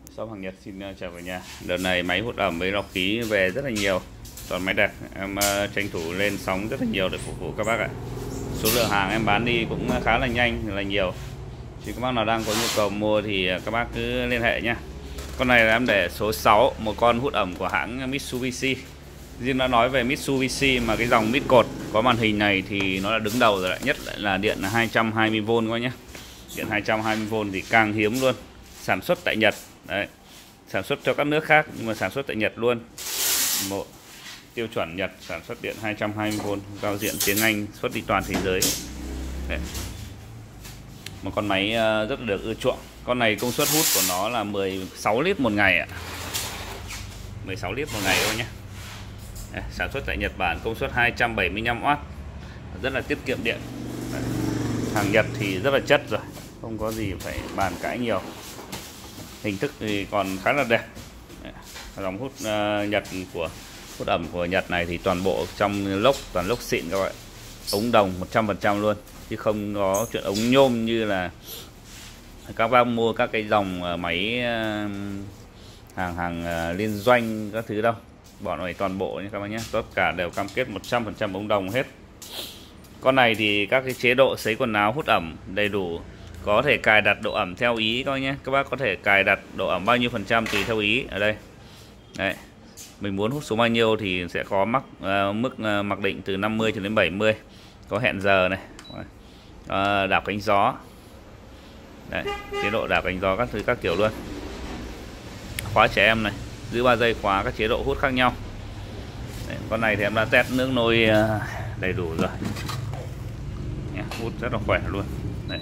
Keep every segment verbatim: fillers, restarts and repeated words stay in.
Shop Hàng Nhật xin uh, chào cả nhà. Đợt này máy hút ẩm với lọc khí về rất là nhiều, toàn máy đẹp. Em uh, tranh thủ lên sóng rất là nhiều để phục vụ các bác ạ. Số lượng hàng em bán đi cũng khá là nhanh, là nhiều. Chỉ các bác nào đang có nhu cầu mua thì các bác cứ liên hệ nhé. Con này là em để số sáu, một con hút ẩm của hãng Mitsubishi. Riêng đã nói về Mitsubishi mà cái dòng mít cột có màn hình này thì nó là đứng đầu rồi, nhất là điện là hai trăm hai mươi vôn các bác nhé. Điện hai trăm hai mươi vôn thì càng hiếm luôn. Sản xuất tại Nhật. Đấy. Sản xuất cho các nước khác nhưng mà sản xuất tại Nhật luôn. Một tiêu chuẩn Nhật, sản xuất điện hai trăm hai mươi vôn, giao diện tiếng Anh, xuất đi toàn thế giới. Đấy. Một con máy rất là được ưa chuộng. Con này công suất hút của nó là mười sáu lít một ngày ạ. mười sáu lít một ngày thôi nhé. Đấy, sản xuất tại Nhật Bản, công suất hai trăm bảy mươi lăm oát, rất là tiết kiệm điện. Đấy. Hàng Nhật thì rất là chất rồi, không có gì phải bàn cãi nhiều. Hình thức thì còn khá là đẹp. Đấy. Dòng hút uh, Nhật của hút ẩm của Nhật này thì toàn bộ trong lốc, toàn lốc xịn các bạn. Ống đồng một trăm phần trăm luôn, chứ không có chuyện ống nhôm như là các bác mua các cái dòng máy uh, hàng hàng uh, liên doanh các thứ đâu. Bọn này toàn bộ nha các bác nhé, tất cả đều cam kết một trăm phần trăm ống đồng hết. Con này thì các cái chế độ sấy quần áo hút ẩm đầy đủ, có thể cài đặt độ ẩm theo ý các bác nhé. Các bác có thể cài đặt độ ẩm bao nhiêu phần trăm tùy theo ý ở đây. Đấy. Mình muốn hút xuống bao nhiêu thì sẽ có mắc uh, mức uh, mặc định từ năm mươi cho đến bảy mươi. Có hẹn giờ này, uh, đạp cánh gió. Đấy, chế độ đạp cánh gió các thứ các kiểu luôn. Khóa trẻ em này, giữ ba giây khóa, các chế độ hút khác nhau. Đấy, con này thì em đã test nước nôi uh, đầy đủ rồi. Nhá, hút rất là khỏe luôn. Đấy.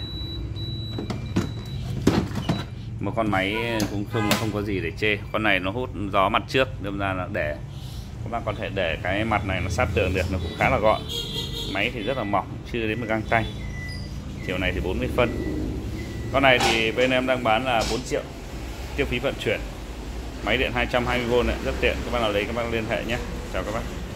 Một con máy cũng không không có gì để chê. Con này nó hút gió mặt trước, đâm ra là để các bạn có thể để cái mặt này nó sát tường được, nó cũng khá là gọn. Máy thì rất là mỏng, chưa đến một găng tay. Chiều này thì bốn mươi phân. Con này thì bên em đang bán là bốn triệu, tiêu phí vận chuyển. Máy điện hai trăm hai mươi vôn này, rất tiện. Các bạn nào lấy các bạn liên hệ nhé. Chào các bác.